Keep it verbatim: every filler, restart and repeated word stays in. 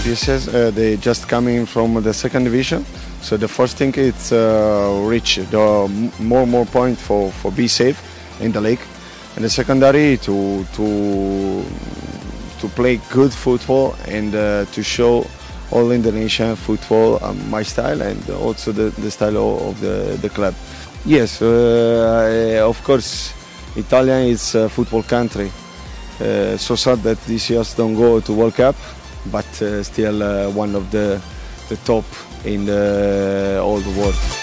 Psis, uh, they just coming from the second division. So the first thing is uh, reach the more more point for for be safe in the league, and the secondary to to to play good football and uh, to show all Indonesian football um, my style and also the, the style of the, the club. Yes, uh, of course, Italian is a football country. Uh, so sad that these years don't go to World Cup, but uh, still uh, one of the, the top in the, all the world.